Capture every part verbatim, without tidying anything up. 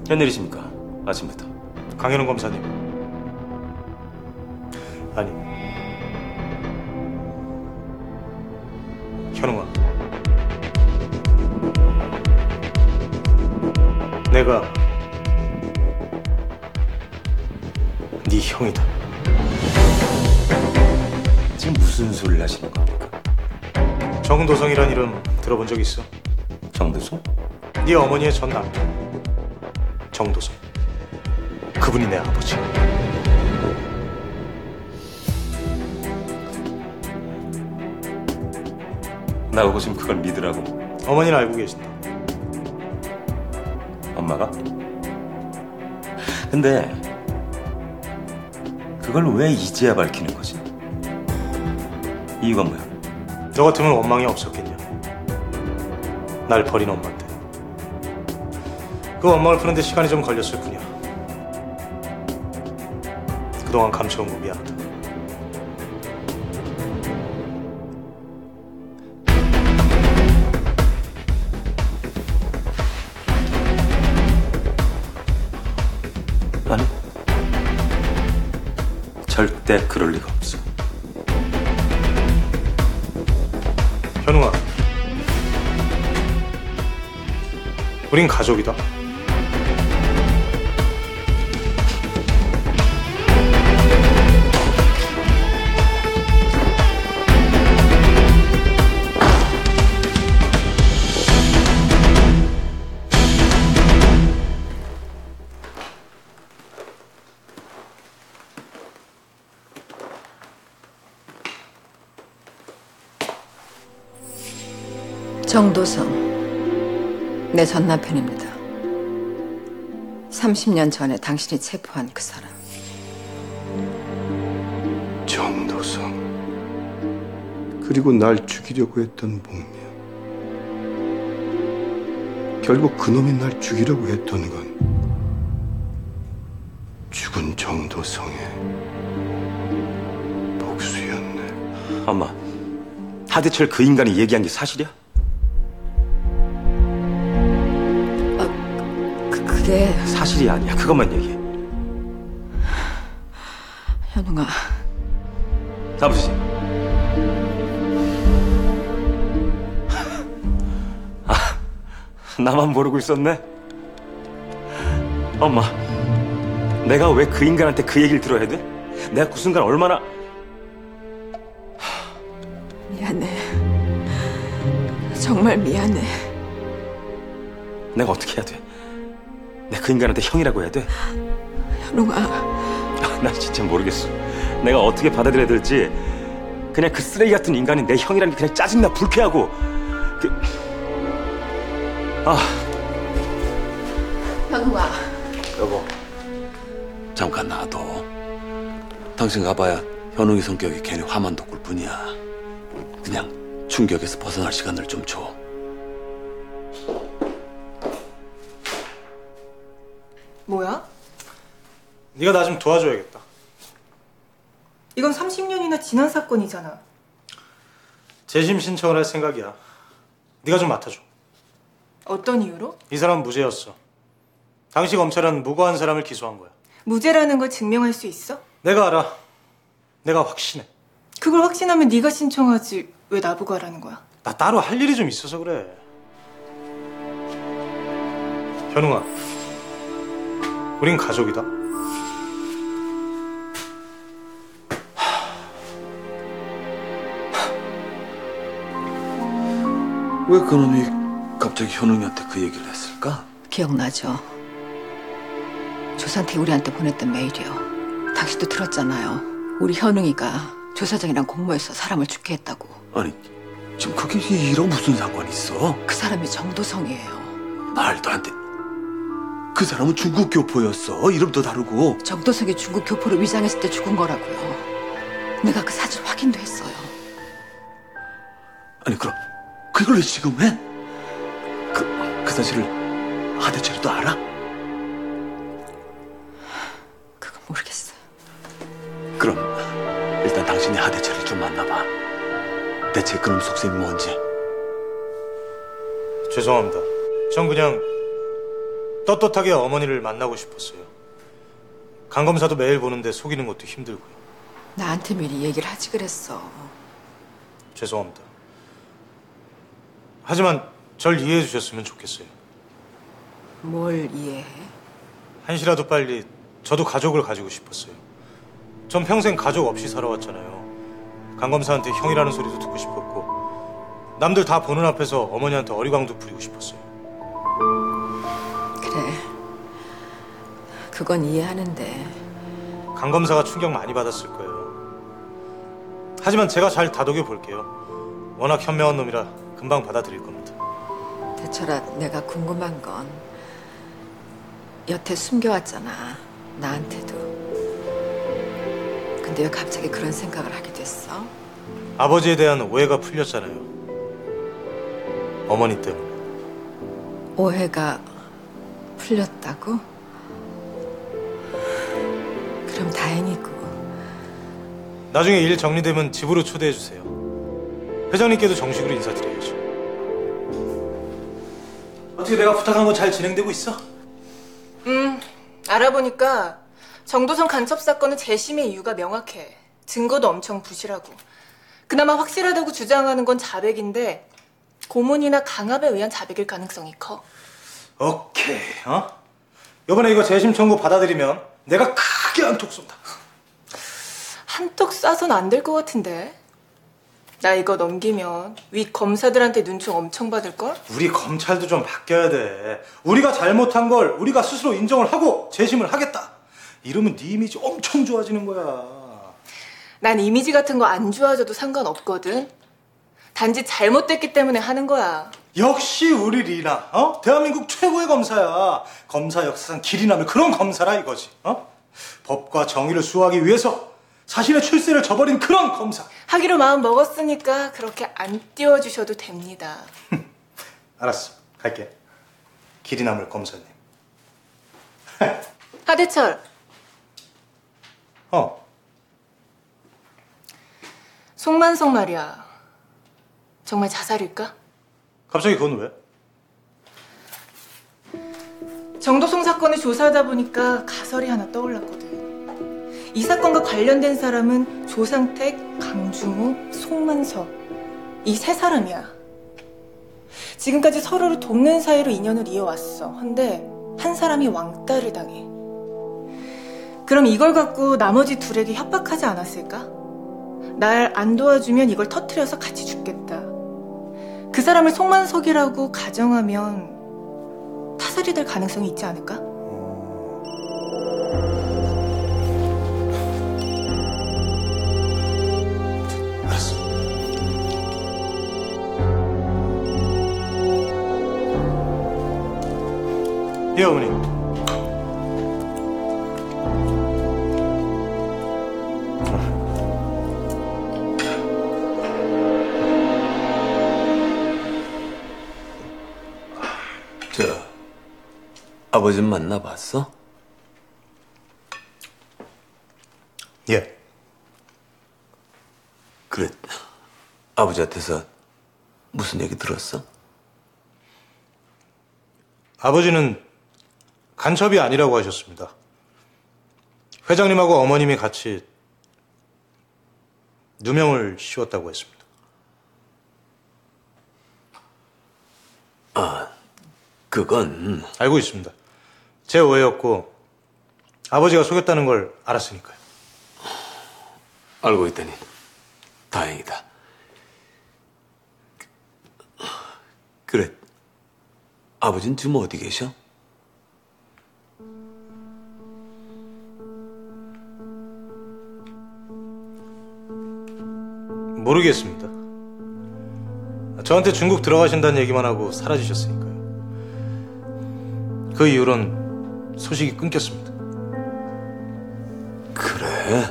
웬일이십니까? 아침부터. 강현웅 검사님. 아니, 현웅아, 내가 네 형이다. 지금 무슨 소리를 하시는 겁니까? 정도성이란 이름 들어본 적 있어? 정도성? 네 어머니의 전 남편 정도성. 그분이 내 아버지. 나보고 지금 그걸 믿으라고? 어머니는 알고 계신다. 엄마가? 근데 그걸 왜 이제야 밝히는 거지? 이유가 뭐야? 너 같으면 원망이 없었겠냐? 날 버린 엄마한테. 그 원망을 푸는데 시간이 좀 걸렸을 뿐이야. 그동안 감춰온 거 미안하다. 아니, 절대 그럴 리가 없어. 현웅아, 우린 가족이다. 정도성, 내 전 남편입니다. 삼십 년 전에 당신이 체포한 그 사람. 정도성. 그리고 날 죽이려고 했던 목련. 결국 그놈이 날 죽이려고 했던 건 죽은 정도성의 복수였네. 엄마, 하대철 그 인간이 얘기한 게 사실이야? 그게 사실이 아니야. 그것만 얘기해. 현웅아, 아버지. 아, 나만 모르고 있었네. 엄마, 내가 왜 그 인간한테 그 얘기를 들어야 돼? 내가 그 순간 얼마나... 미안해. 정말 미안해. 내가 어떻게 해야 돼? 내가 그 인간한테 형이라고 해야 돼? 현웅아, 난 진짜 모르겠어. 내가 어떻게 받아들여야 될지. 그냥 그 쓰레기 같은 인간이 내 형이라는 게 그냥 짜증나, 불쾌하고. 그... 아. 현웅아. 여보, 잠깐 놔둬. 당신 가봐야 현웅이 성격이 괜히 화만 돋굴 뿐이야. 그냥 충격에서 벗어날 시간을 좀 줘. 뭐야? 네가 나 좀 도와줘야겠다. 이건 삼십 년이나 지난 사건이잖아. 재심 신청을 할 생각이야. 네가 좀 맡아줘. 어떤 이유로? 이 사람은 무죄였어. 당시 검찰은 무고한 사람을 기소한 거야. 무죄라는 걸 증명할 수 있어? 내가 알아. 내가 확신해. 그걸 확신하면 네가 신청하지 왜 나보고 하라는 거야? 나 따로 할 일이 좀 있어서 그래. 현웅아, 우린 가족이다. 왜 그놈이 갑자기 현웅이한테 그 얘기를 했을까? 기억나죠? 조산태 우리한테 보냈던 메일이요. 당신도 들었잖아요. 우리 현웅이가 조사장이랑 공모해서 사람을 죽게 했다고. 아니, 지금 그게 이랑 무슨 상관이 있어? 그 사람이 정도성이에요. 말도 안 돼. 그 사람은 중국 교포였어. 이름도 다르고. 정도성이 중국 교포로 위장했을 때 죽은 거라고요. 내가 그 사진 확인도 했어요. 아니, 그럼 그걸 왜 지금 해? 그, 그 사실을 하대철이도 알아? 그건 모르겠어요. 그럼 일단 당신이 하대철을 좀 만나봐. 대체 그놈 속셈이 뭔지. 죄송합니다. 전 그냥 떳떳하게 어머니를 만나고 싶었어요. 간 검사도 매일 보는데 속이는 것도 힘들고요. 나한테 미리 얘기를 하지 그랬어. 죄송합니다. 하지만 절 이해해 주셨으면 좋겠어요. 뭘 이해해? 한시라도 빨리 저도 가족을 가지고 싶었어요. 전 평생 가족 없이 살아왔잖아요. 강 검사한테 형이라는 소리도 듣고 싶었고 남들 다 보는 앞에서 어머니한테 어리광도 부리고 싶었어요. 그래. 그건 이해하는데 강 검사가 충격 많이 받았을 거예요. 하지만 제가 잘 다독여 볼게요. 워낙 현명한 놈이라 금방 받아들일 겁니다. 대철아, 내가 궁금한 건 여태 숨겨왔잖아. 나한테도. 근데 왜 갑자기 그런 생각을 하게 됐어? 아버지에 대한 오해가 풀렸잖아요. 어머니 때문에. 오해가 풀렸다고? 그럼 다행이고. 나중에 일 정리되면 집으로 초대해 주세요. 회장님께도 정식으로 인사드려야죠. 어떻게 내가 부탁한 건 잘 진행되고 있어? 음, 알아보니까 정도성 간첩 사건은 재심의 이유가 명확해. 증거도 엄청 부실하고. 그나마 확실하다고 주장하는 건 자백인데 고문이나 강압에 의한 자백일 가능성이 커. 오케이, 어? 이번에 이거 재심 청구 받아들이면 내가 크게 한턱 쏜다. 한턱 쏴선 안 될 것 같은데. 나 이거 넘기면 위 검사들한테 눈총 엄청 받을걸? 우리 검찰도 좀 바뀌어야 돼. 우리가 잘못한 걸 우리가 스스로 인정을 하고 재심을 하겠다. 이러면 네 이미지 엄청 좋아지는 거야. 난 이미지 같은 거 안 좋아져도 상관없거든. 단지 잘못됐기 때문에 하는 거야. 역시 우리 리나, 어? 대한민국 최고의 검사야. 검사 역사상 길이 남을 그런 검사라 이거지, 어? 법과 정의를 수호하기 위해서 자신의 출세를 저버린 그런 검사. 하기로 마음 먹었으니까 그렇게 안 띄워주셔도 됩니다. 알았어, 갈게. 길이 남을 검사님. 하대철, 어, 송만석 말이야. 정말 자살일까? 갑자기 그건 왜? 정도송 사건을 조사하다 보니까 가설이 하나 떠올랐거든. 이 사건과 관련된 사람은 조상택, 강중호, 송만석. 이 세 사람이야. 지금까지 서로를 돕는 사이로 인연을 이어왔어. 근데 한 사람이 왕따를 당해. 그럼 이걸 갖고 나머지 둘에게 협박하지 않았을까? 날 안 도와주면 이걸 터뜨려서 같이 죽겠다. 그 사람을 송만석이라고 가정하면 타살이 될 가능성이 있지 않을까? 알았어. 예, 어머니. 저 아버지 만나봤어? 예. 그래, 아버지한테서 무슨 얘기 들었어? 아버지는 간첩이 아니라고 하셨습니다. 회장님하고 어머님이 같이 누명을 씌웠다고 했습니다. 그건 알고 있습니다. 제 오해였고 아버지가 속였다는 걸 알았으니까요. 알고 있다니 다행이다. 그래, 아버지는 지금 어디 계셔? 모르겠습니다. 저한테 중국 들어가신다는 얘기만 하고 사라지셨으니까요. 그 이후론 소식이 끊겼습니다. 그래?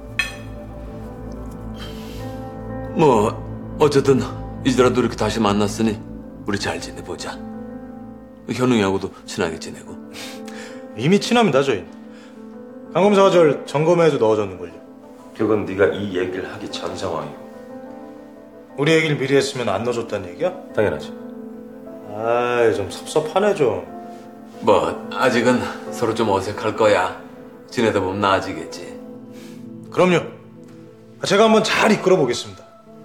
뭐 어쨌든 이제라도 이렇게 다시 만났으니 우리 잘 지내보자. 현웅이하고도 친하게 지내고. 이미 친합니다, 저희. 강 검사가 절 점검에도 넣어줬는걸요. 그건 네가 이 얘기를 하기 전 상황이고. 우리 얘기를 미리 했으면 안 넣어줬다는 얘기야? 당연하지. 아이, 좀 섭섭하네 좀. 뭐 아직은 서로 좀 어색할 거야. 지내다 보면 나아지겠지. 그럼요. 제가 한번 잘 이끌어 보겠습니다.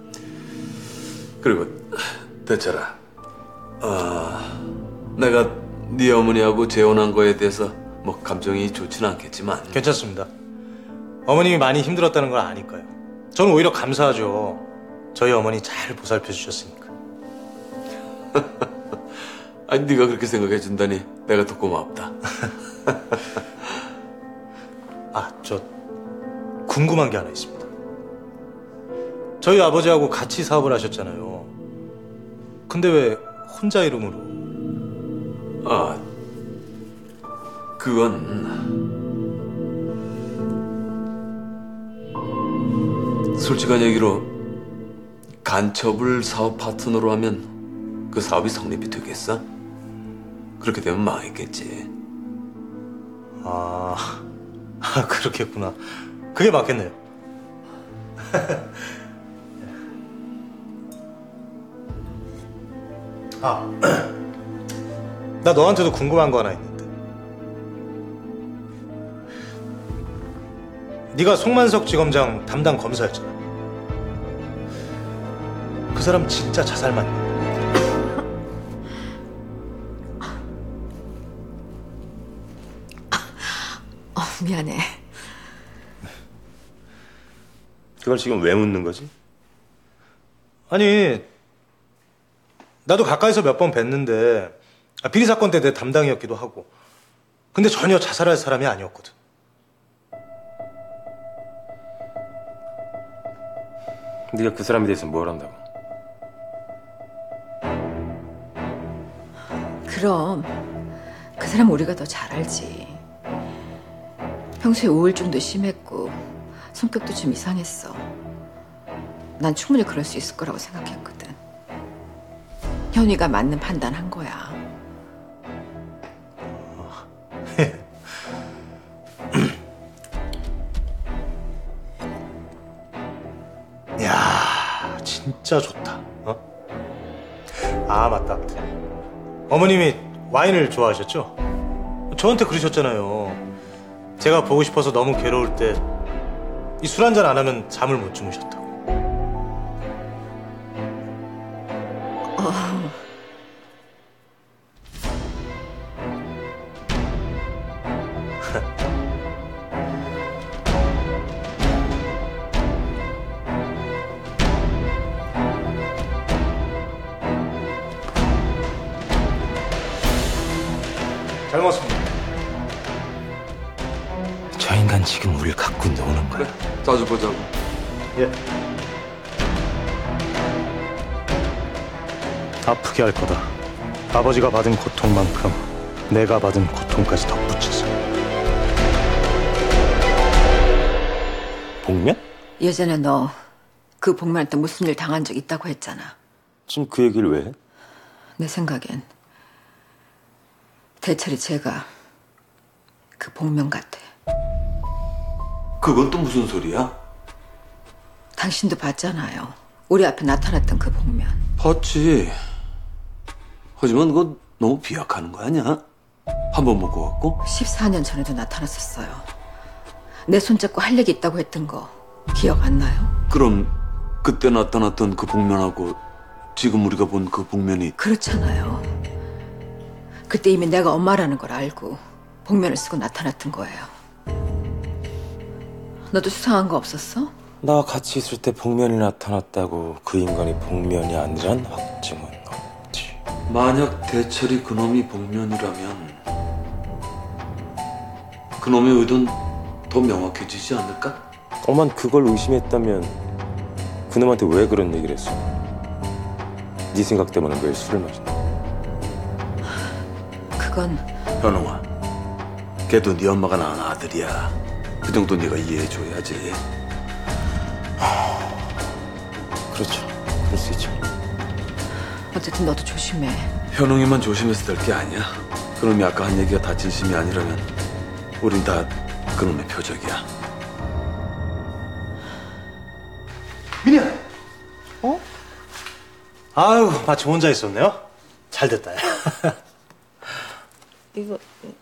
그리고 대철아, 어, 내가 네 어머니하고 재혼한 거에 대해서 뭐 감정이 좋지는 않겠지만 괜찮습니다. 어머님이 많이 힘들었다는 걸 아니까요. 저는 오히려 감사하죠. 저희 어머니 잘 보살펴 주셨으니까. 아니 네가 그렇게 생각해 준다니 내가 더 고맙다. 아, 저 궁금한 게 하나 있습니다. 저희 아버지하고 같이 사업을 하셨잖아요. 근데 왜 혼자 이름으로? 아, 그건 솔직한 얘기로 간첩을 사업 파트너로 하면 그 사업이 성립이 되겠어? 그렇게 되면 망했겠지. 아, 아 그렇겠구나. 그게 맞겠네요. 아, 나 너한테도 궁금한 거 하나 있는데. 네가 송만석 지검장 담당 검사였잖아. 그 사람 진짜 자살 맞냐? 어, 미안해. 그걸 지금 왜 묻는 거지? 아니, 나도 가까이서 몇 번 뵀는데 비리 사건 때 내 담당이었기도 하고. 근데 전혀 자살할 사람이 아니었거든. 네가 그 사람에 대해서 뭘 안다고? 그럼 그 사람 우리가 더 잘 알지. 평소에 우울증도 심했고 성격도 좀 이상했어. 난 충분히 그럴 수 있을 거라고 생각했거든. 현이가 맞는 판단한 거야. 야, 진짜 좋다. 어? 아, 맞다. 어머님이 와인을 좋아하셨죠? 저한테 그러셨잖아요. 제가 보고 싶어서 너무 괴로울 때 이 술 한잔 안 하면 잠을 못 주무셨다고. 어, 잘 먹었습니다. 저 인간 지금 우릴 갖고 노는 거야. 자주 보자고. 예. 아프게 할 거다. 아버지가 받은 고통만큼 내가 받은 고통까지 덧붙여서. 복면? 예전에 너 그 복면한테 무슨 일 당한 적 있다고 했잖아. 지금 그 얘기를 왜 해? 내 생각엔 대철이 제가 그 복면 같아. 그건 또 무슨 소리야? 당신도 봤잖아요. 우리 앞에 나타났던 그 복면. 봤지. 하지만 그거 너무 비약하는 거 아니야? 한 번 먹고 왔고? 십사 년 전에도 나타났었어요. 내 손잡고 할 얘기 있다고 했던 거 기억 안 나요? 그럼 그때 나타났던 그 복면하고 지금 우리가 본 그 복면이 그렇잖아요. 그때 이미 내가 엄마라는 걸 알고 복면을 쓰고 나타났던 거예요. 너도 수상한 거 없었어? 나 같이 있을 때 복면이 나타났다고 그 인간이 복면이 아니란 확증은 없지. 만약 대철이 그놈이 복면이라면 그놈의 의도는 더 명확해지지 않을까? 엄만 그걸 의심했다면 그놈한테 왜 그런 얘기를 했어? 네 생각 때문에 매일 술을 마신다. 그건 현웅아, 걔도 네 엄마가 낳은 아들이야. 그 정도 네가 이해해줘야지. 그렇죠. 그럴 수 있죠. 어쨌든 너도 조심해. 현웅이만 조심해서 될 게 아니야. 그놈이 아까 한 얘기가 다 진심이 아니라면 우린 다 그놈의 표적이야. 민희야. 어? 아유, 마치 혼자 있었네요. 잘 됐다. 이거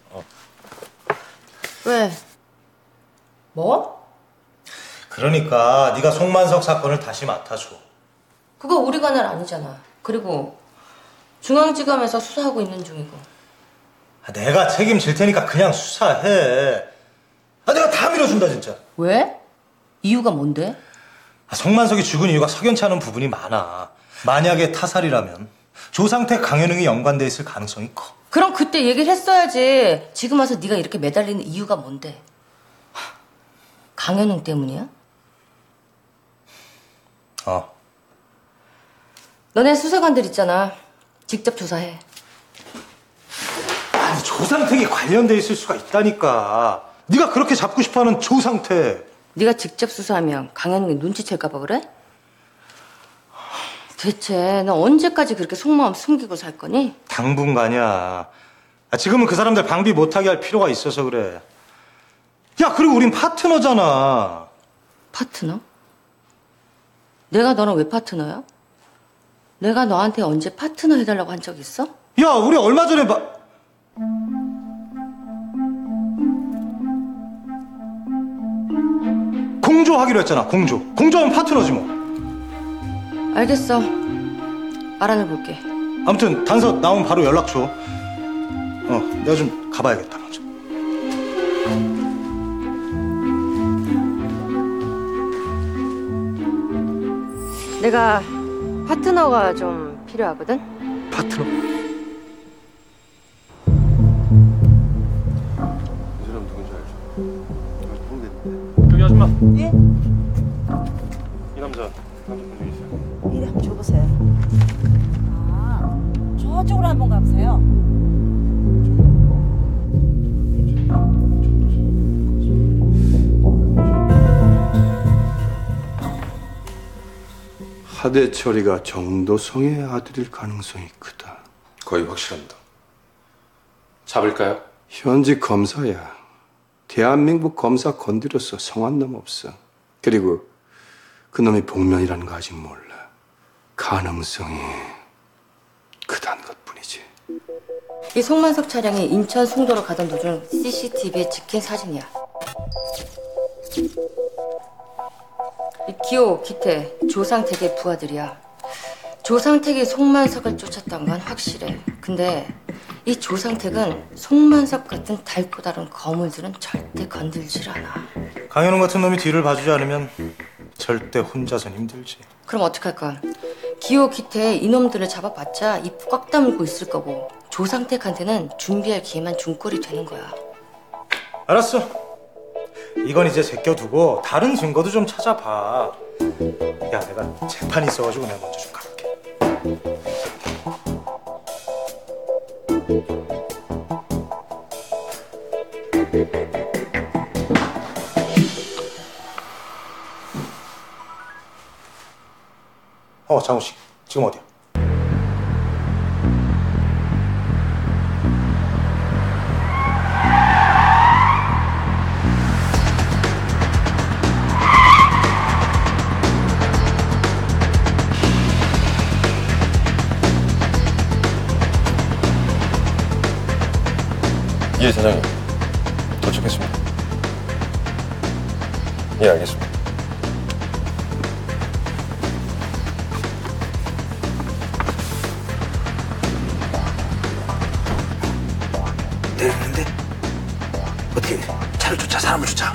왜? 뭐? 그러니까 네가 송만석 사건을 다시 맡아줘. 그거 우리 관할 아니잖아. 그리고 중앙지검에서 수사하고 있는 중이고. 아, 내가 책임질 테니까 그냥 수사해. 아, 내가 다 밀어준다 진짜. 왜? 이유가 뭔데? 아, 송만석이 죽은 이유가 석연치 않은 부분이 많아. 만약에 타살이라면 조상택, 강현웅이 연관돼 있을 가능성이 커. 그럼 그때 얘기를 했어야지. 지금 와서 네가 이렇게 매달리는 이유가 뭔데? 강현웅 때문이야? 어. 너네 수사관들 있잖아. 직접 조사해. 아니, 조상택이 관련돼 있을 수가 있다니까. 네가 그렇게 잡고 싶어하는 조상택. 네가 직접 수사하면 강현웅이 눈치챌까 봐 그래? 대체 너 언제까지 그렇게 속마음 숨기고 살 거니? 당분간이야. 아, 지금은 그 사람들 방비 못하게 할 필요가 있어서 그래. 야, 그리고 우린 파트너잖아. 파트너? 내가 너랑 왜 파트너야? 내가 너한테 언제 파트너 해달라고 한 적 있어? 야, 우리 얼마 전에 봐. 공조하기로 했잖아. 공조. 공조하면 파트너지 뭐. 알겠어. 알아내볼게. 아무튼 단서 나오면 바로 연락 줘. 어, 내가 좀 가봐야겠다 먼저. 내가 파트너가 좀 필요하거든? 파트너? 저기 아줌마. 예? 이 남자 남자 본 적 있어요? 이리 한번 줘보세요. 아, 저쪽으로 한번 가보세요. 하대철이가 정도성의 아들일 가능성이 크다. 거의 확실합니다. 잡을까요? 현직 검사야. 대한민국 검사 건드려서 성한 놈 없어. 그리고 그놈이 복면이라는 거 아직 몰라. 가능성이 크다는 것뿐이지. 이 송만석 차량이 인천 송도로 가던 도중 씨씨티비에 찍힌 사진이야. 이 기호, 기태, 조상택의 부하들이야. 조상택이 송만석을 쫓았던 건 확실해. 근데 이 조상택은 송만석 같은 달고 다른 거물들은 절대 건들질 않아. 강현웅 같은 놈이 뒤를 봐주지 않으면 절대 혼자선 힘들지. 그럼 어떡할까? 기호, 기태 이놈들을 잡아봤자 입 꽉 다물고 있을 거고 조상택한테는 준비할 기회만 준 꼴이 되는 거야. 알았어. 이건 이제 제껴두고 다른 증거도 좀 찾아봐. 야, 내가 재판이 있어가지고 내가 먼저 좀 가볼게. 어, 장우 씨, 지금 어디야? 예, 사장님. 도착했습니다. 예, 알겠습니다. 내리는데? 어떻게 차를 쫓아 사람을 쫓아?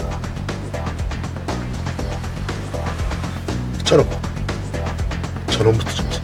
저놈. 저놈부터 쫓자.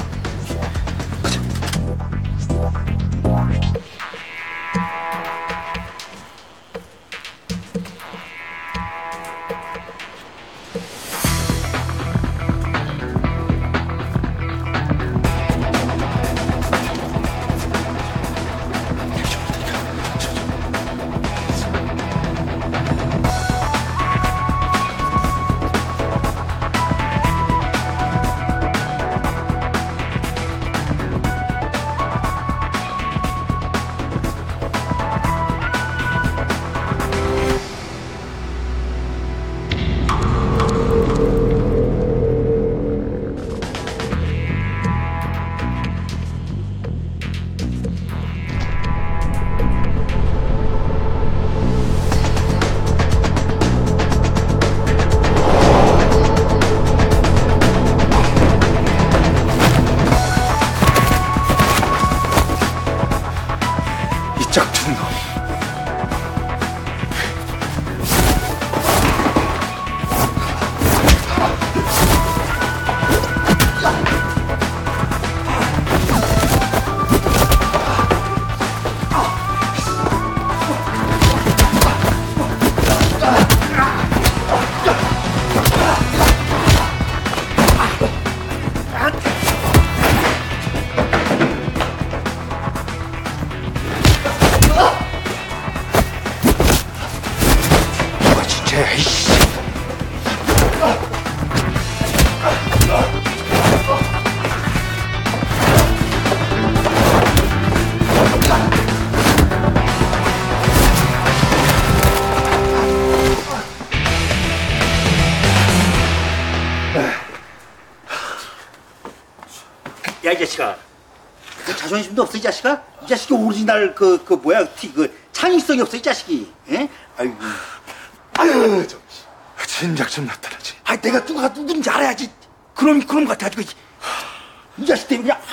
야, 이 자식아. 그 자존심도 없어, 이 자식아? 이 자식이 오리지널 그, 그 뭐야, 티, 그 창의성이 없어, 이 자식이. 에? 아이고. 아유, 저, 진작 좀 나타나지. 아, 내가 누가 누군지 알아야지. 그놈이 그놈 같아가지고. 이 자식 때문에 그냥.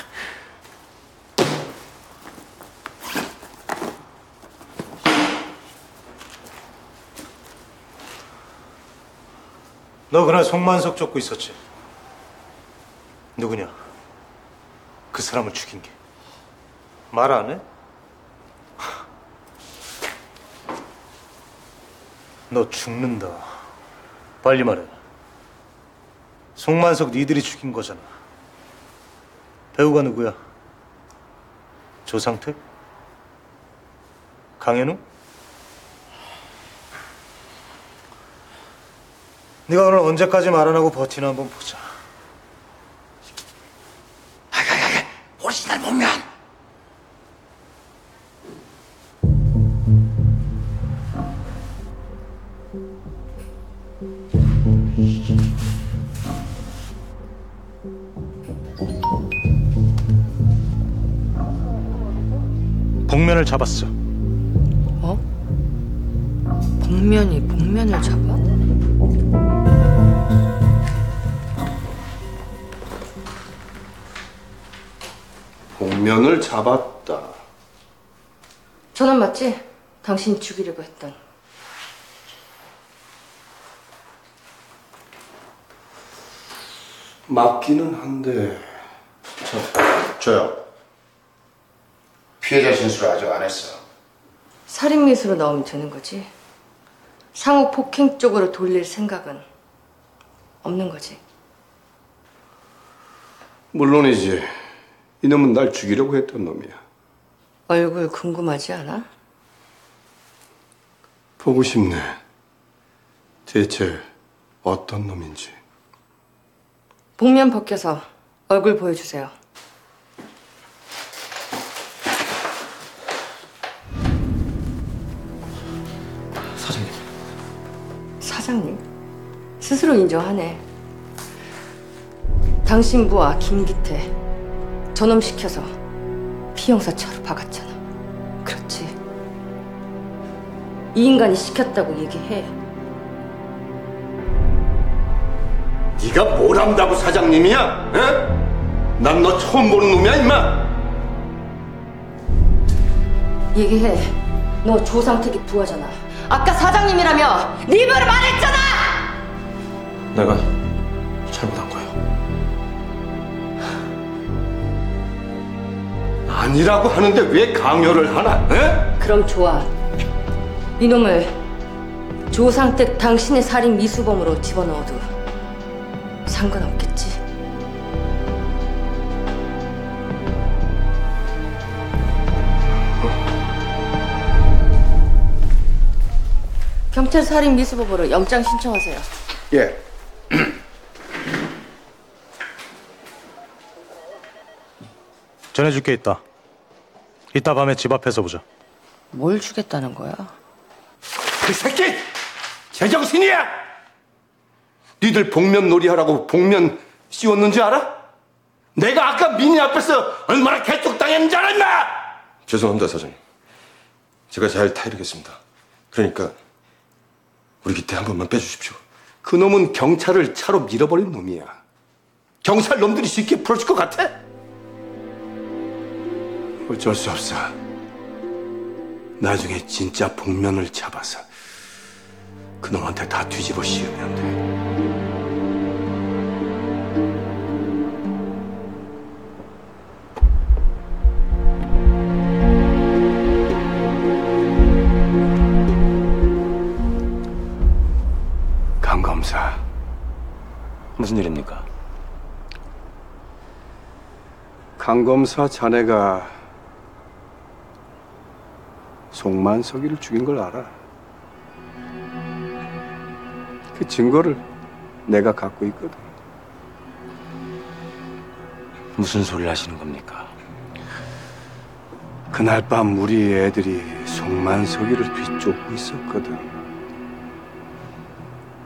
너 그날 송만석 쫓고 있었지? 누구냐? 그 사람을 죽인 게. 말 안 해? 너 죽는다. 빨리 말해. 송만석 니들이 죽인 거잖아. 배우가 누구야? 조상택? 강현우? 네가 오늘 언제까지 말 안 하고 버티나 한번 보자. 오리지널 복면. 복면을 잡았어. 어? 복면이 복면을 잡아? 복면을 잡았다. 전화 맞지? 당신이 죽이려고 했던. 맞기는 한데. 저, 저요. 피해자 진술 아직 안 했어. 살인미수로 나오면 되는 거지. 상호 폭행 쪽으로 돌릴 생각은 없는 거지. 물론이지. 이놈은 날 죽이려고 했던 놈이야. 얼굴 궁금하지 않아? 보고 싶네. 대체 어떤 놈인지. 복면 벗겨서 얼굴 보여주세요. 사장님. 사장님? 스스로 인정하네. 당신 부하 김기태 저놈 시켜서 피형사 차로 박았잖아. 그렇지? 이 인간이 시켰다고 얘기해. 네가 뭘 안다고 사장님이야? 에? 난 너 처음 보는 놈이야, 임마. 얘기해. 너 조상택이 부하잖아. 아까 사장님이라며 네 입으로 말했잖아. 내가 잘못한 거예요. 아니라고 하는데 왜 강요를 하나? 에? 그럼 좋아. 이놈을 조상택 당신의 살인 미수범으로 집어넣어도 상관없겠지. 경찰 살인 미수범으로 영장 신청하세요. 예. 전해줄 게 있다. 이따 밤에 집 앞에서 보자. 뭘 주겠다는 거야? 그 새끼! 제정신이야! 니들 복면 놀이하라고 복면 씌웠는지 알아? 내가 아까 민희 앞에서 얼마나 개쪽당했는지 알아, 임마! 죄송합니다, 사장님. 제가 잘 타이르겠습니다. 그러니까 우리 기태 한 번만 빼주십시오. 그놈은 경찰을 차로 밀어버린 놈이야. 경찰 놈들이 쉽게 풀어줄 것 같아? 어쩔 수 없어. 나중에 진짜 복면을 잡아서 그놈한테 다 뒤집어 씌우면 돼. 강 검사. 무슨 일입니까? 강 검사 자네가 송만석이를 죽인 걸 알아. 그 증거를 내가 갖고 있거든. 무슨 소리를 하시는 겁니까? 그날 밤 우리 애들이 송만석이를 뒤쫓고 있었거든.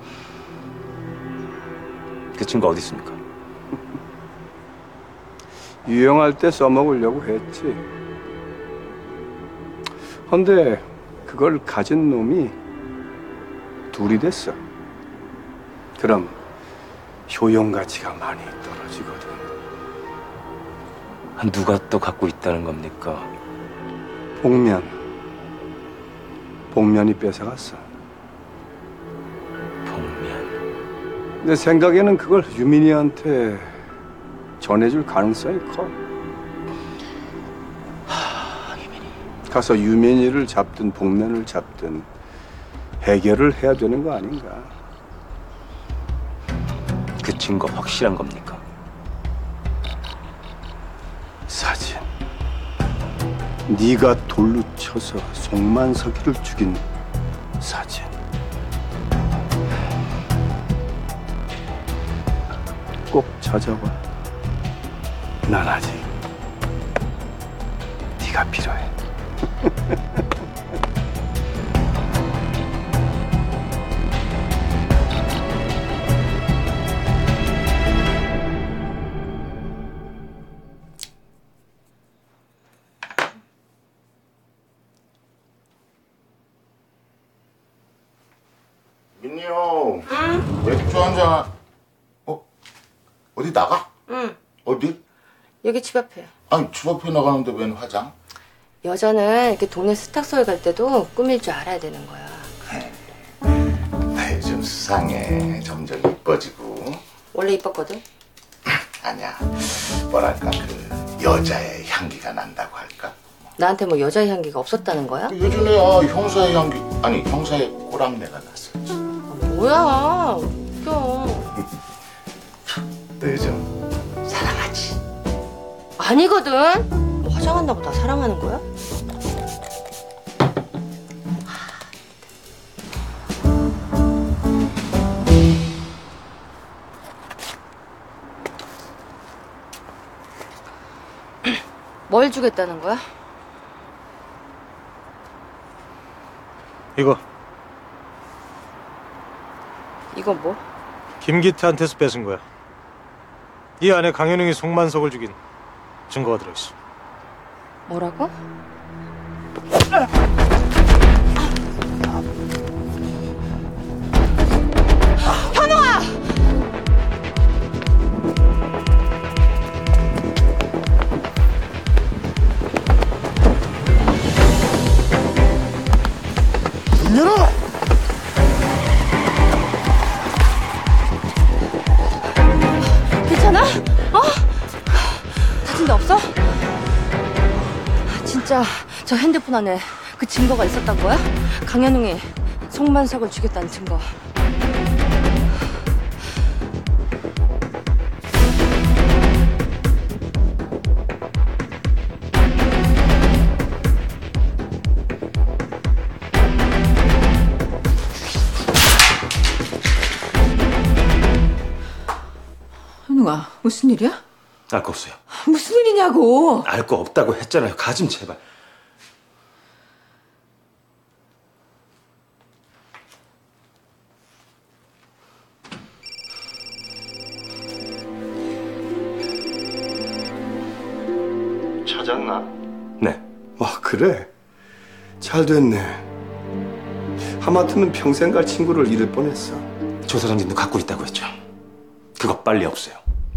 그 증거 어디 있습니까? 유용할 때 써먹으려고 했지. 헌데 그걸 가진 놈이 둘이 됐어. 그럼 효용 가치가 많이 떨어지거든. 누가 또 갖고 있다는 겁니까? 복면. 복면이 뺏어갔어. 복면. 내 생각에는 그걸 유민이한테 전해줄 가능성이 커. 하, 유민이. 가서 유민이를 잡든 복면을 잡든 해결을 해야 되는 거 아닌가. 그 증거 확실한 겁니까? 사진. 네가 돌로 쳐서 송만석이를 죽인 사진. 꼭 찾아와. 난 아직 네가 필요해. 민니 형. 응? 맥주 한 잔. 어? 어디 나가? 응. 어디? 여기 집 앞에. 아니 집 앞에 나가는데 웬 화장? 여자는 이렇게 동네 스탁소에 갈 때도 꾸밀 줄 알아야 되는 거야. 나 요즘 수상해. 점점 이뻐지고. 원래 이뻤거든? 아니야. 뭐랄까 그 여자의 향기가 난다고 할까? 나한테 뭐 여자 향기가 없었다는 거야? 예전에 아, 형사의 향기 아니 형사의 꼬랑내가 났었지. 뭐야? 웃겨. 너 요즘 사랑하지? 아니거든. 뭐 화장한다고 나 사랑하는 거야? 뭘 주겠다는 거야? 이거 이건 뭐? 김기태한테서 뺏은 거야. 이 안에 강현웅이 송만석을 죽인 증거가 들어있어. 뭐라고? 현웅아! 문 열어! 괜찮아? 어? 다친 데 없어? 진짜 저 핸드폰 안에 그 증거가 있었단 거야? 강현웅이 송만석을 죽였다는 증거. 현웅아, 무슨 일이야? 알 거 없어요. 무슨 일이냐고. 알 거 없다고 했잖아요. 가 좀 제발. 찾았나? 네. 와, 그래? 잘 됐네. 하마터면 평생 갈 친구를 잃을 뻔했어. 조 사장님도 갖고 있다고 했죠. 그거 빨리 없애요.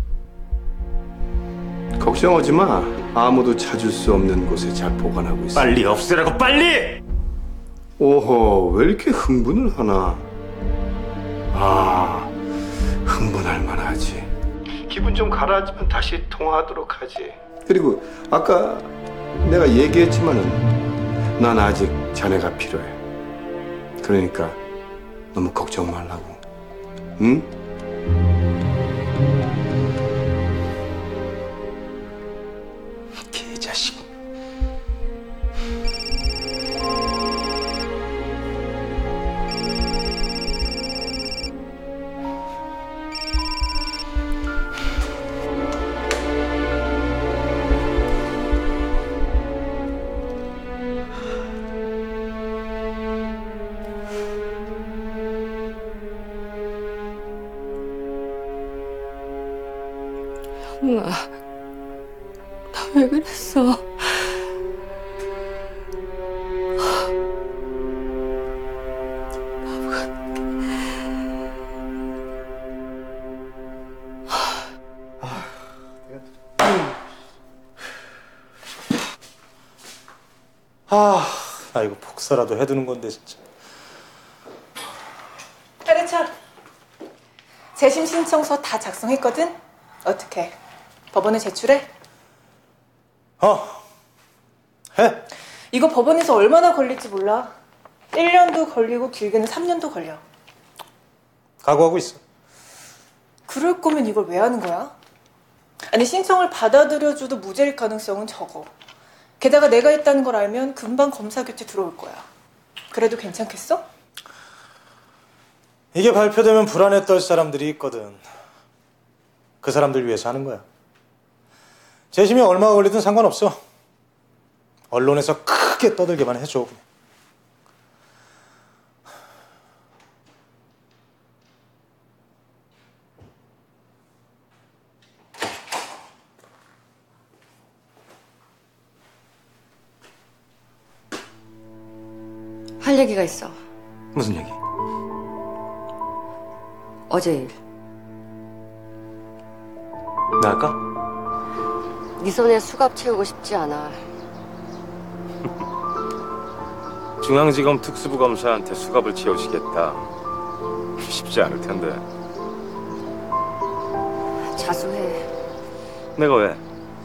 걱정하지 마. 아무도 찾을 수 없는 곳에 잘 보관하고 있어. 빨리 없애라고, 빨리! 오호, 왜 이렇게 흥분을 하나? 아, 흥분할 만하지. 기분 좀 가라앉으면 다시 통화하도록 하지. 그리고 아까 내가 얘기했지만은 난 아직 자네가 필요해. 그러니까 너무 걱정 말라고. 응? 개자식. 형아, 왜 그랬어? 아, 나 이거 복사라도 해두는 건데 진짜. 하대철, 재심 신청서 다 작성했거든? 어떻게? 법원에 제출해? 어, 해. 이거 법원에서 얼마나 걸릴지 몰라. 일 년도 걸리고 길게는 삼 년도 걸려. 각오하고 있어. 그럴 거면 이걸 왜 하는 거야? 아니, 신청을 받아들여줘도 무죄일 가능성은 적어. 게다가 내가 있다는 걸 알면 금방 검사 교체 들어올 거야. 그래도 괜찮겠어? 이게 발표되면 불안에 떨 사람들이 있거든. 그 사람들 위해서 하는 거야. 재심이 얼마가 걸리든 상관없어. 언론에서 크게 떠들게만 해줘. 할 얘기가 있어. 무슨 얘기? 어제 일. 나 할까? 네 손에 수갑 채우고 싶지 않아. 중앙지검 특수부 검사한테 수갑을 채우시겠다. 쉽지 않을 텐데. 자수해. 내가 왜?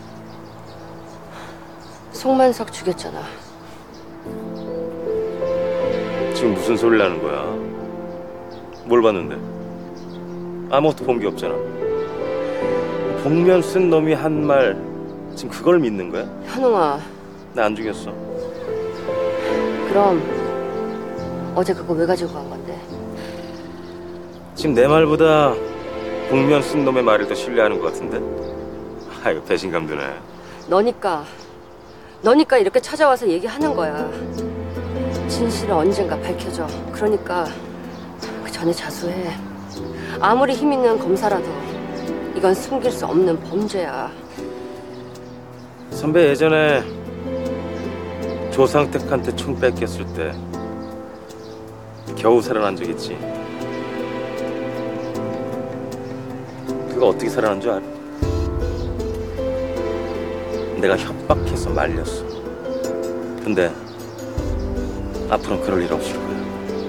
송만석 죽였잖아. 지금 무슨 소리를 하는 거야? 뭘 봤는데? 아무것도 본 게 없잖아. 복면 쓴 놈이 한 말 지금 그걸 믿는 거야? 현웅아. 나 안 죽였어. 그럼 어제 그거 왜 가지고 간 건데? 지금 내 말보다 복면 쓴 놈의 말을 더 신뢰하는 것 같은데? 아이고 배신감 드네. 너니까 너니까 이렇게 찾아와서 얘기하는 거야. 진실은 언젠가 밝혀져. 그러니까 그 전에 자수해. 아무리 힘 있는 검사라도 이건 숨길 수 없는 범죄야. 선배 예전에 조상택한테 총 뺏겼을 때 겨우 살아난 적 있지. 그거 어떻게 살아난 줄 알아? 내가 협박해서 말렸어. 근데 앞으로는 그럴 일 없을 거야.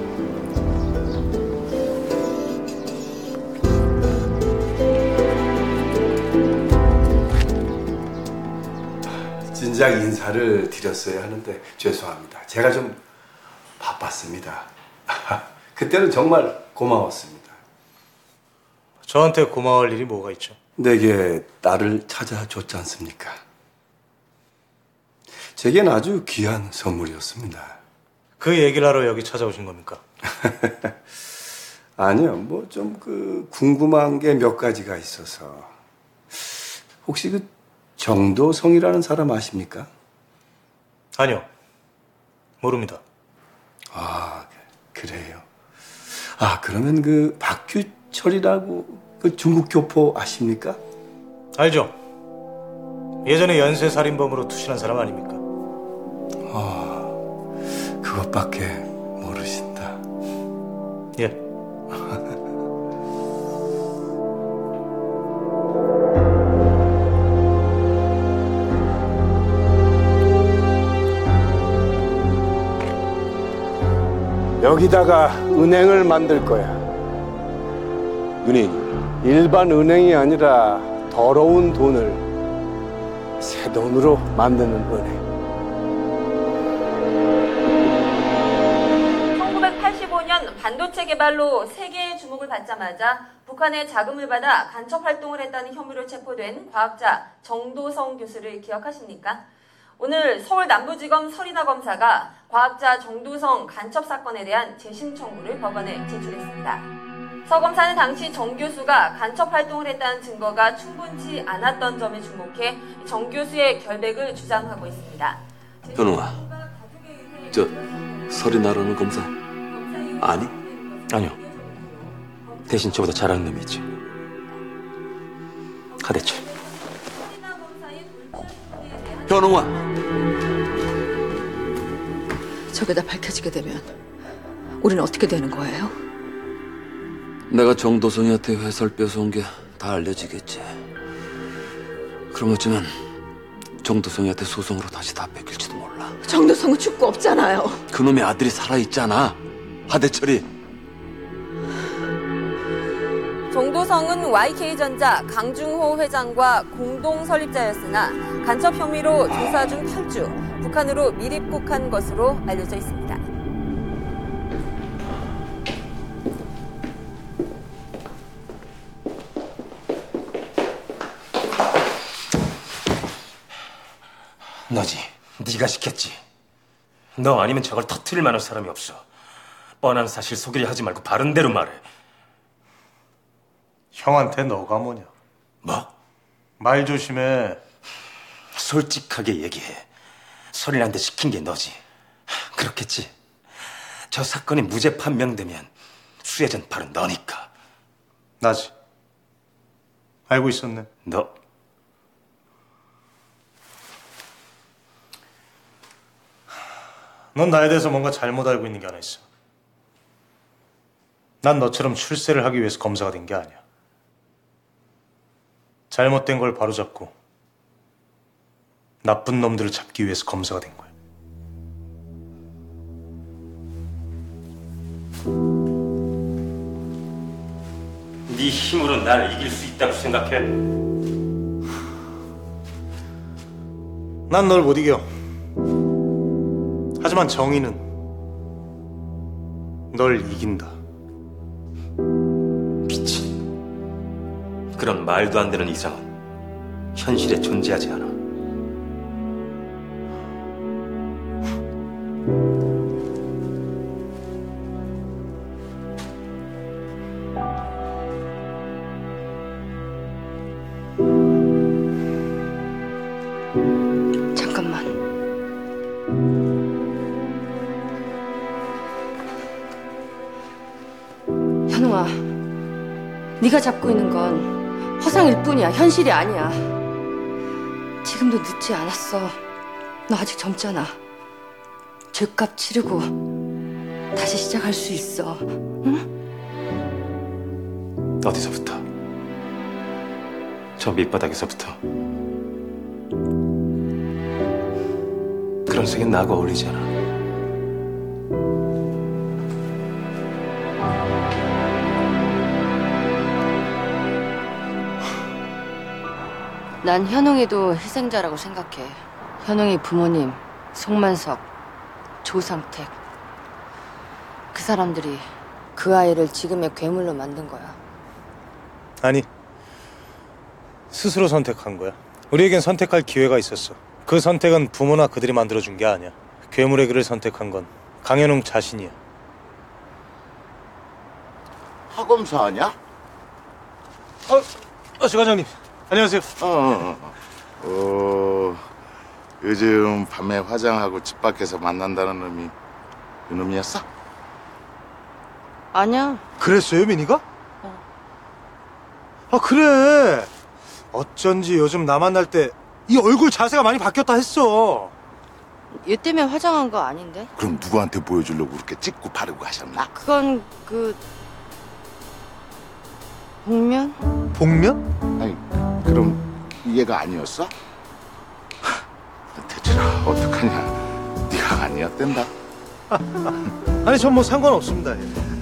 진작 인사를 드렸어야 하는데 죄송합니다. 제가 좀 바빴습니다. 그때는 정말 고마웠습니다. 저한테 고마울 일이 뭐가 있죠? 내게 딸을 찾아줬지 않습니까? 제겐 아주 귀한 선물이었습니다. 그 얘기를 하러 여기 찾아오신 겁니까? 아니요, 뭐 좀 그 궁금한 게 몇 가지가 있어서. 혹시 그 정도성이라는 사람 아십니까? 아니요, 모릅니다. 아, 그래요. 아, 그러면 그 박규철이라고 그 중국 교포 아십니까? 알죠. 예전에 연쇄 살인범으로 투신한 사람 아닙니까? 아, 그것밖에 모르신다. 예. 여기다가 은행을 만들 거야. 은행이? 일반 은행이 아니라 더러운 돈을 새 돈으로 만드는 은행. 천구백팔십오 년 반도체 개발로 세계의 주목을 받자마자 북한의 자금을 받아 간첩 활동을 했다는 혐의로 체포된 과학자 정도성 교수를 기억하십니까? 오늘 서울 남부지검 서리나 검사가 과학자 정도성 간첩 사건에 대한 재심 청구를 법원에 제출했습니다. 서 검사는 당시 정 교수가 간첩 활동을 했다는 증거가 충분치 않았던 점에 주목해 정 교수의 결백을 주장하고 있습니다. 현웅아, 저 서리나라는 검사 아니? 아니요. 대신 저보다 잘하는 놈이 있지. 하대철. 현웅아. 저게 다 밝혀지게 되면 우리는 어떻게 되는 거예요? 내가 정도성이한테 회사를 뺏어온 게 다 알려지겠지. 그럼 어쩌면 정도성이한테 소송으로 다시 다 뺏길지도 몰라. 정도성은 죽고 없잖아요. 그놈의 아들이 살아있잖아. 하대철이. 정도성은 와이케이전자 강중호 회장과 공동 설립자였으나 간첩 혐의로 조사 중 탈주, 북한으로 미입국한 것으로 알려져 있습니다. 너지. 네가 시켰지. 너 아니면 저걸 터뜨릴 만한 사람이 없어. 뻔한 사실 속이려 하지 말고 바른 대로 말해. 형한테 너가 뭐냐? 뭐? 말 조심해. 솔직하게 얘기해. 설인한테 시킨 게 너지. 그렇겠지. 저 사건이 무죄 판명되면 수혜자는 바로 너니까. 나지. 알고 있었네. 너 넌 나에 대해서 뭔가 잘못 알고 있는 게 하나 있어. 난 너처럼 출세를 하기 위해서 검사가 된 게 아니야. 잘못된 걸 바로잡고 나쁜 놈들을 잡기 위해서 검사가 된 거야. 네 힘으로 날 이길 수 있다고 생각해? 난 널 못 이겨. 하지만 정의는 널 이긴다. 미친. 그런 말도 안 되는 이상은 현실에 존재하지 않아. 잠깐만. 현웅아, 네가 잡고 있는 건 허상일 뿐이야. 현실이 아니야. 지금도 늦지 않았어. 너 아직 젊잖아. 죄값 치르고 다시 시작할 수 있어. 응? 어디서부터? 저 밑바닥에서부터. 그런 색은 나하고 어울리지 않아. 난 현웅이도 희생자라고 생각해. 현웅이 부모님, 송만석, 조상택. 그 사람들이 그 아이를 지금의 괴물로 만든 거야. 아니, 스스로 선택한 거야. 우리에겐 선택할 기회가 있었어. 그 선택은 부모나 그들이 만들어준 게 아니야. 괴물의 길을 선택한 건 강현웅 자신이야. 하검사 아냐? 어, 어, 주 과장님. 안녕하세요. 어, 어, 어. 어, 요즘 밤에 화장하고 집 밖에서 만난다는 놈이 그 놈이었어? 아니야. 그랬어요, 민희가? 어. 아, 그래. 어쩐지 요즘 나 만날 때 이 얼굴 자세가 많이 바뀌었다 했어. 얘 때문에 화장한 거 아닌데? 그럼 누구한테 보여주려고 그렇게 찍고 바르고 하셨나? 그건 그... 복면? 복면? 아니, 그럼 얘가 아니었어? 대체로 어떡하냐. 네가 아니었댄다. 아니, 전 뭐 상관없습니다.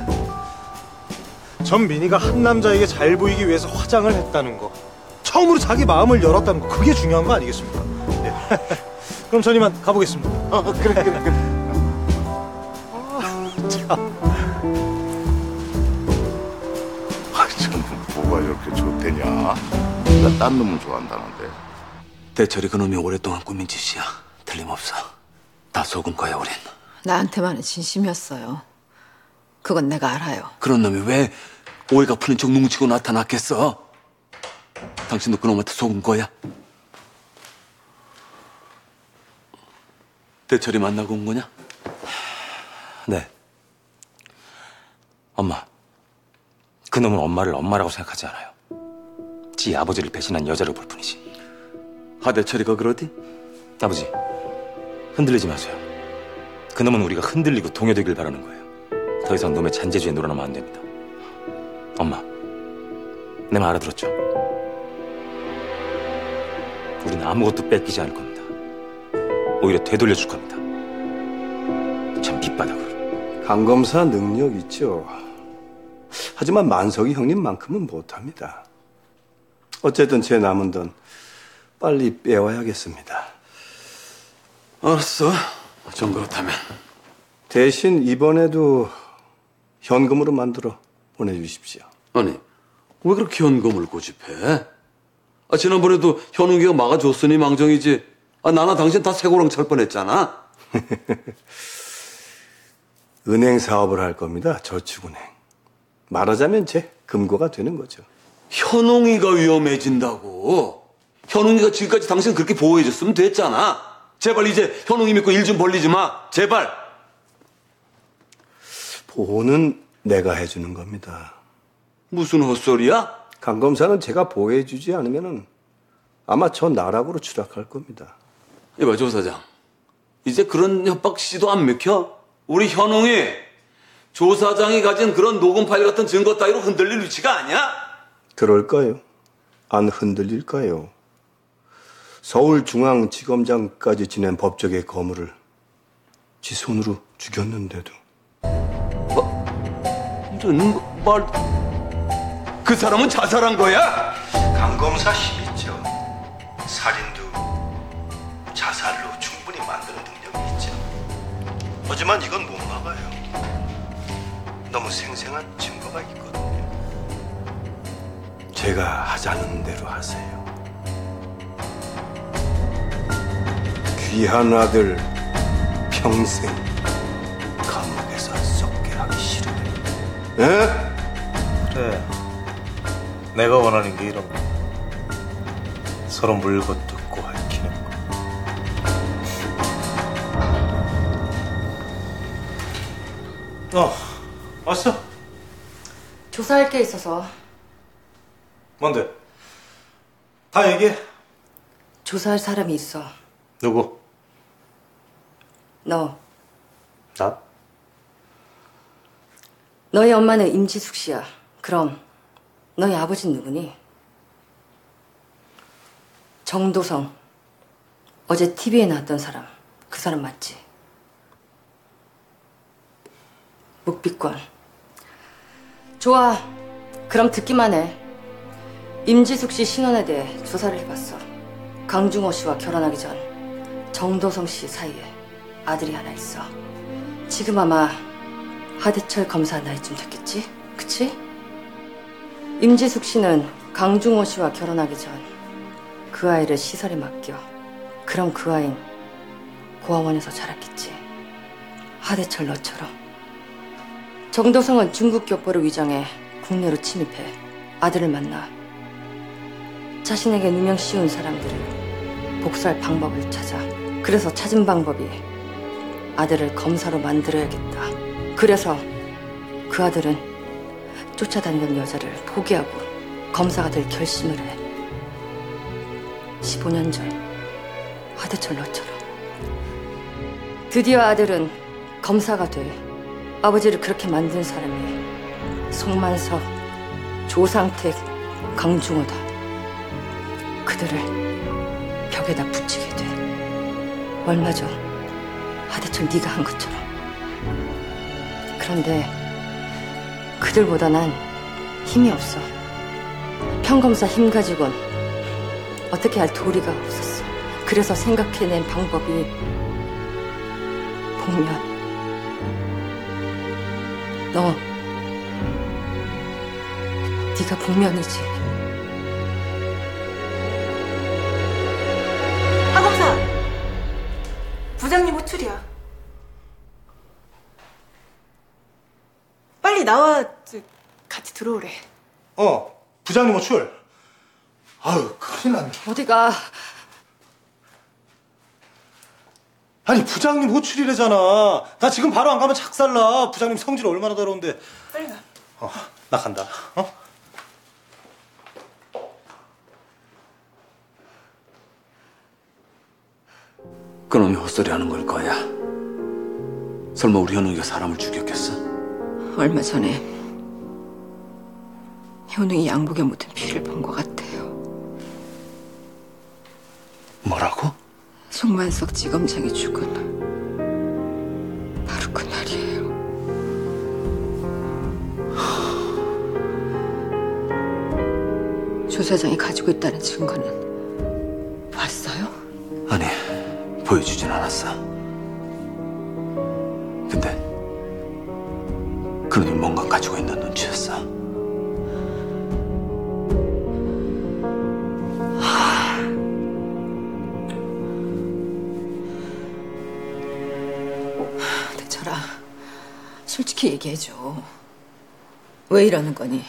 전 민희가 한 남자에게 잘 보이기 위해서 화장을 했다는 거, 처음으로 자기 마음을 열었다는 거, 그게 중요한 거 아니겠습니까? 예. 그럼 전 이만 가보겠습니다. 어, 그래, 그래, 그래. 아, 참. 아, 참, 뭐가 이렇게 좋대냐? 네가 딴 놈을 좋아한다는데. 대철이 그놈이 오랫동안 꾸민 짓이야. 틀림없어. 다 속은 거야, 우린. 나한테만은 진심이었어요. 그건 내가 알아요. 그런 놈이 왜 오해가 풀린 척 뭉치고 나타났겠어? 당신도 그놈한테 속은 거야? 대철이 만나고 온 거냐? 네. 엄마. 그놈은 엄마를 엄마라고 생각하지 않아요. 지 아버지를 배신한 여자로 볼 뿐이지. 하대철이가 그러디? 아버지, 흔들리지 마세요. 그놈은 우리가 흔들리고 동요되길 바라는 거예요. 더 이상 놈의 잔재주에 놀아나면 안 됩니다. 엄마, 내 말 알아들었죠? 우리는 아무것도 뺏기지 않을 겁니다. 오히려 되돌려 줄 겁니다. 참 밑바닥으로. 강검사 능력 있죠. 하지만 만석이 형님만큼은 못합니다. 어쨌든 제 남은 돈 빨리 빼와야겠습니다. 알았어. 좀 그렇다면. 대신 이번에도 현금으로 만들어 보내주십시오. 아니, 왜 그렇게 현금을 고집해? 아, 지난번에도 현웅이가 막아줬으니 망정이지. 아, 나나 당신 다 새고랑 찰 뻔했잖아. 은행 사업을 할 겁니다. 저축은행. 말하자면 제 금고가 되는 거죠. 현웅이가 위험해진다고. 현웅이가 지금까지 당신 그렇게 보호해줬으면 됐잖아. 제발 이제 현웅이 믿고 일 좀 벌리지 마. 제발. 보호는 내가 해주는 겁니다. 무슨 헛소리야? 강 검사는 제가 보호해주지 않으면 아마 저 나락으로 추락할 겁니다. 이봐, 조 사장. 이제 그런 협박 시도 안 맥혀? 우리 현웅이 조 사장이 가진 그런 녹음 파일 같은 증거 따위로 흔들릴 위치가 아니야? 그럴까요? 안 흔들릴까요? 서울중앙지검장까지 지낸 법조계 거물을 지 손으로 죽였는데도. 이런 말... 그 사람은 자살한 거야? 강 검사 힘있죠. 살인도 자살로 충분히 만드는 능력이 있죠. 하지만 이건 못 막아요. 너무 생생한 증거가 있거든요. 제가 하자는 대로 하세요. 귀한 아들 평생 감옥에서 썩게 하기 싫어요. 에? 그래. 내가 원하는 게 이런 거. 서로 물고 뜯고 핥히는 거. 어, 왔어? 조사할 게 있어서. 뭔데? 다 얘기해. 조사할 사람이 있어. 누구? 너. 나? 너희 엄마는 임지숙 씨야. 그럼 너희 아버지는 누구니? 정도성. 어제 티비에 나왔던 사람. 그 사람 맞지? 묵비권. 좋아. 그럼 듣기만 해. 임지숙 씨 신원에 대해 조사를 해봤어. 강중호 씨와 결혼하기 전 정도성 씨 사이에 아들이 하나 있어. 지금 아마 하대철 검사 나이쯤 됐겠지? 그치? 임지숙 씨는 강중호 씨와 결혼하기 전 그 아이를 시설에 맡겨. 그럼 그 아이는 고아원에서 자랐겠지. 하대철 너처럼. 정도성은 중국 격보를 위장해 국내로 침입해 아들을 만나 자신에게 누명 씌운 사람들을 복수할 방법을 찾아. 그래서 찾은 방법이 아들을 검사로 만들어야겠다. 그래서 그 아들은 쫓아다니던 여자를 포기하고 검사가 될 결심을 해. 십오 년 전 하대철 너처럼. 드디어 아들은 검사가 돼. 아버지를 그렇게 만든 사람이 송만석, 조상택, 강중호다. 그들을 벽에다 붙이게 돼. 얼마 전 하대철 네가 한 것처럼. 그런데 그들보다 난 힘이 없어. 평검사 힘 가지고는 어떻게 할 도리가 없었어. 그래서 생각해낸 방법이 복면. 너, 네가 복면이지. 하 검사! 부장님 호출이야. 빨리 나와. 같이 들어오래. 어, 부장님 호출. 아유, 큰일 났네. 어디가? 아니, 부장님 호출이래잖아. 나 지금 바로 안 가면 작살나. 부장님 성질 얼마나 더러운데. 빨리 가. 어, 나 간다. 어? 그놈이 헛소리하는 걸 거야. 설마 우리 현웅이가 사람을 죽였겠어? 얼마 전에 현웅이 양복에 묻은 피를 본 것 같아요. 뭐라고? 송만석 지검장이 죽은 바로 그날이에요. 조사장이 가지고 있다는 증거는 봤어요? 아니, 보여주진 않았어. 근데 그놈이 뭔가 가지고 있는 눈치였어. 대철아, 솔직히 얘기해줘. 왜 이러는 거니?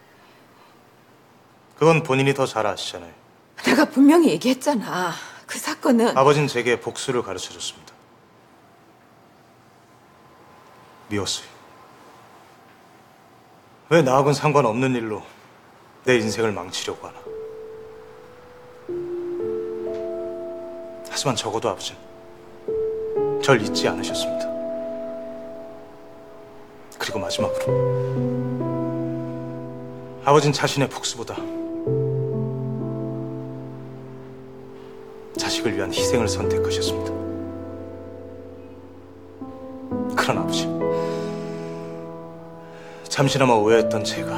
그건 본인이 더 잘 아시잖아요. 내가 분명히 얘기했잖아. 그 사건은 아버지는 제게 복수를 가르쳐줬습니다. 미웠어요. 왜 나하고는 상관없는 일로 내 인생을 망치려고 하나. 하지만 적어도 아버지는 절 잊지 않으셨습니다. 그리고 마지막으로 아버지는 자신의 복수보다 자식을 위한 희생을 선택하셨습니다. 그런 아버지, 잠시나마 오해했던 제가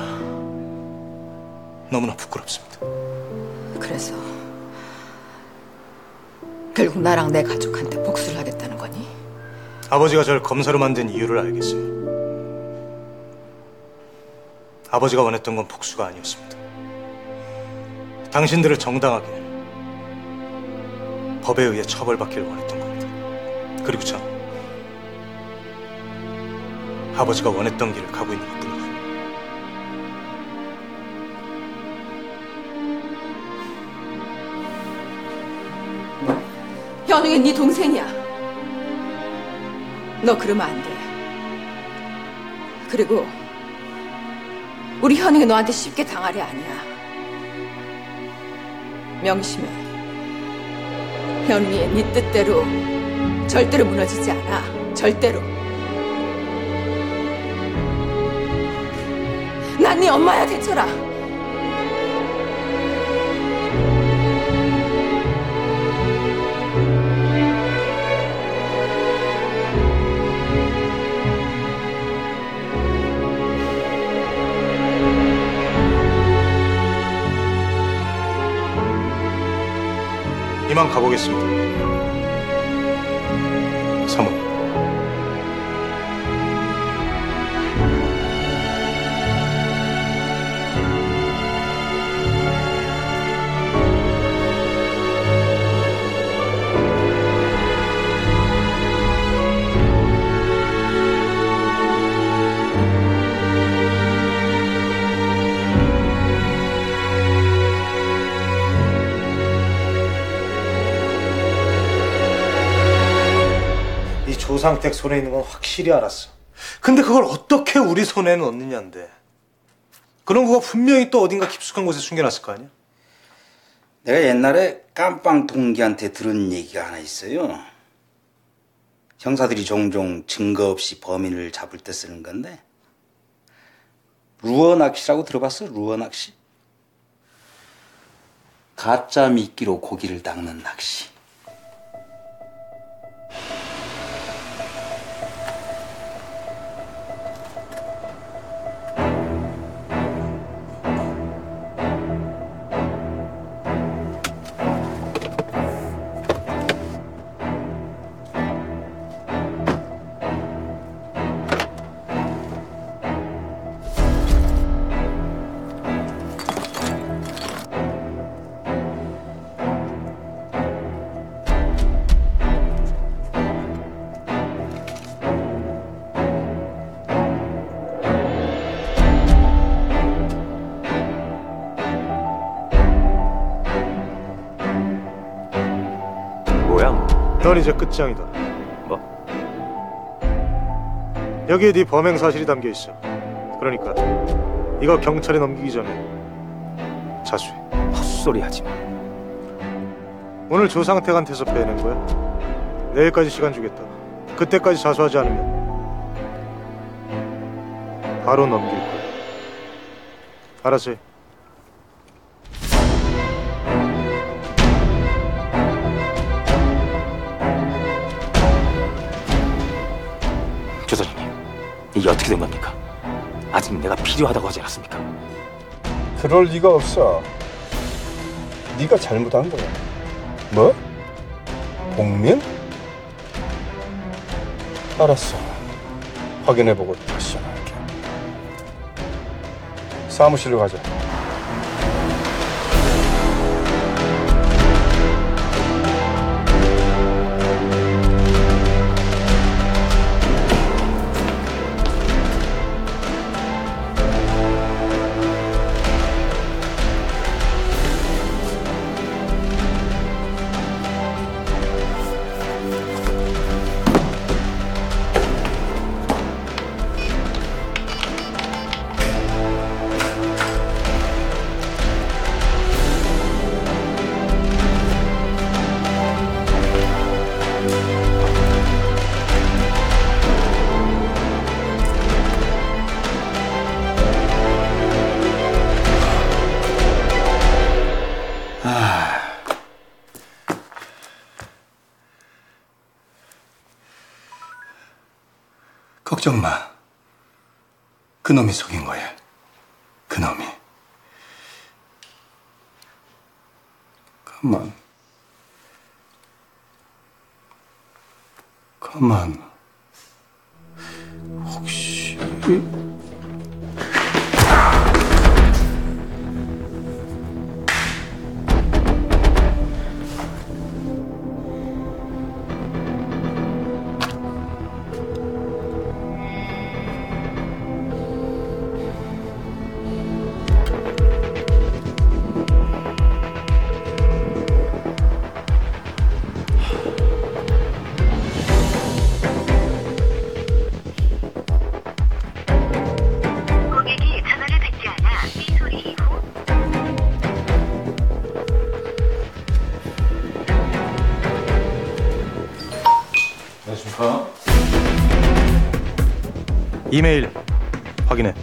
너무나 부끄럽습니다. 그래서 결국 나랑 내 가족한테 복수를 하겠다는 거니? 아버지가 절 검사로 만든 이유를 알겠어요. 아버지가 원했던 건 복수가 아니었습니다. 당신들을 정당하게 법에 의해 처벌받기를 원했던 겁니다. 그리고 전 아버지가 원했던 길을 가고 있는 것뿐이고요. 현웅이 네 동생이야. 너 그러면 안 돼. 그리고 우리 현웅이 너한테 쉽게 당할 애 아니야. 명심해. 현웅이 네 뜻대로 절대로 무너지지 않아. 절대로. 난 네 엄마야, 대철아. 이만 가보겠습니다. 사모. 조상택 손에 있는 건 확실히 알았어. 근데 그걸 어떻게 우리 손에 넣느냐인데. 그런 거가 분명히 또 어딘가 깊숙한 곳에 숨겨놨을 거 아니야? 내가 옛날에 깜빵 동기한테 들은 얘기가 하나 있어요. 형사들이 종종 증거 없이 범인을 잡을 때 쓰는 건데, 루어 낚시라고 들어봤어? 루어 낚시? 가짜 미끼로 고기를 낚는 낚시. 넌 이제 끝장이다. 뭐? 여기에 네 범행 사실이 담겨 있어. 그러니까 이거 경찰에 넘기기 전에 자수해. 헛소리 하지 마. 오늘 조상택한테서 빼낸 거야. 내일까지 시간 주겠다. 그때까지 자수하지 않으면 바로 넘길 거야. 알았지? 조사장님, 이게 어떻게 된 겁니까? 아직 내가 필요하다고 하지 않았습니까? 그럴 리가 없어. 네가 잘못한 거야. 뭐? 복면? 알았어. 확인해보고 다시 전화할게. 사무실로 가자. 걱정 마. 그놈이 속인 거야. 그놈이. 가만. 가만. 혹시... 안녕하십니까? 이메일 확인해.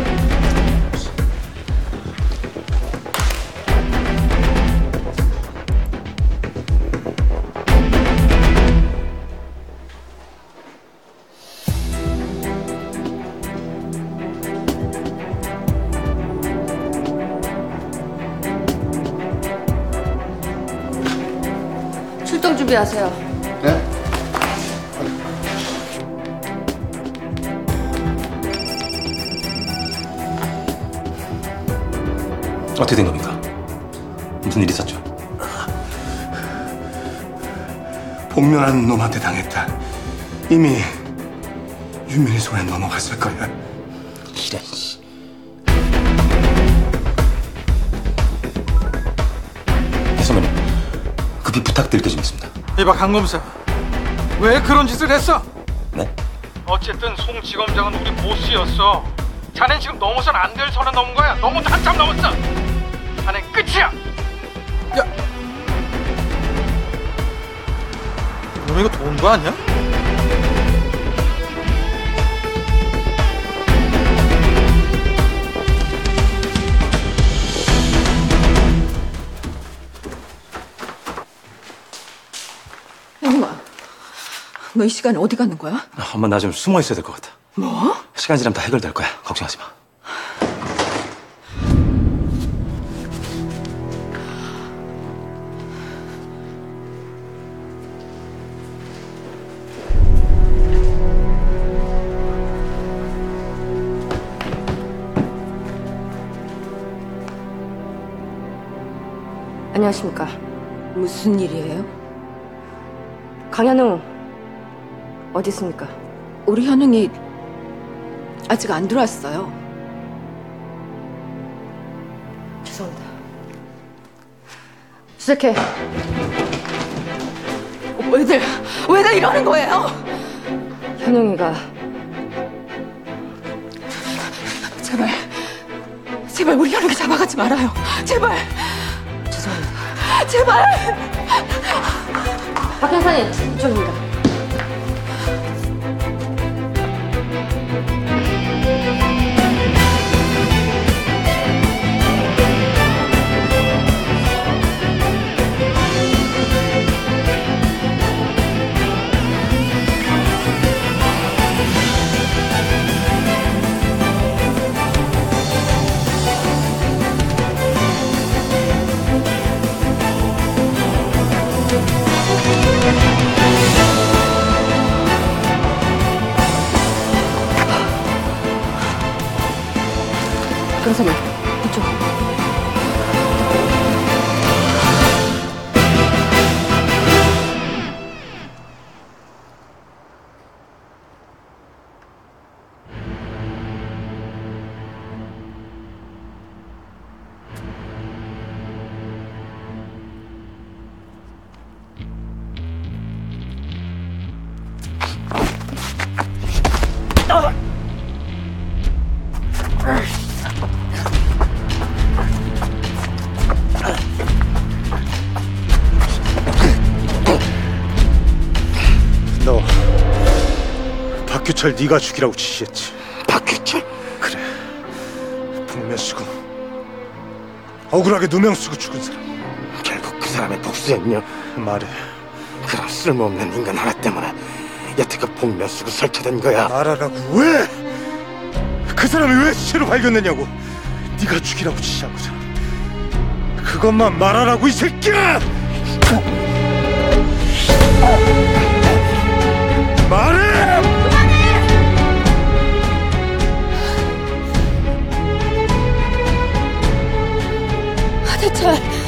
출동 준비하세요. 네? 어떻게 된 겁니까? 무슨 일 있었죠? 복면하는 놈한테 당했다. 이미 유민이 손에 넘어갔을 거야. 이런 씨. 선배님, 급히 부탁드릴 게 좀 있습니다. 이봐 강 검사, 왜 그런 짓을 했어? 네? 어쨌든 송 지검장은 우리 보스였어. 자넨 지금 넘어선 안 될 선을 넘은 거야. 너무 한참 넘었어. 자넨 끝이야. 야, 너 이거 도운 거 아니야? 형아, 너 이 시간에 어디 가는 거야? 아, 엄마 나 좀 숨어 있어야 될 것 같아. 뭐? 시간 지나면 다 해결될 거야. 걱정하지 마. 안녕하십니까. 무슨 일이에요? 강현우 어디 있습니까? 우리 현웅이 아직 안 들어왔어요. 죄송합니다. 수색해. 왜들 왜들 이러는 거예요? 현웅이가 제발 제발 우리 현웅이 잡아가지 말아요. 제발. 죄송합니다. 제발. 박 형사님, 이쪽입니다. 형사님, 이쪽. 너 박규철 네가 죽이라고 지시했지. 박규철? 그래. 복면 쓰고 억울하게 누명 쓰고 죽은 사람. 결국 그 사람의 복수였냐? 말해. 그런 쓸모없는 인간 하나 때문에 여태껏 복면 쓰고 설치된 거야. 말하라고. 왜? 그 사람이 왜 시체로 발견됐냐고. 네가 죽이라고 지시한 거잖아. 그것만 말하라고 이 새끼야. 말해! 하대철.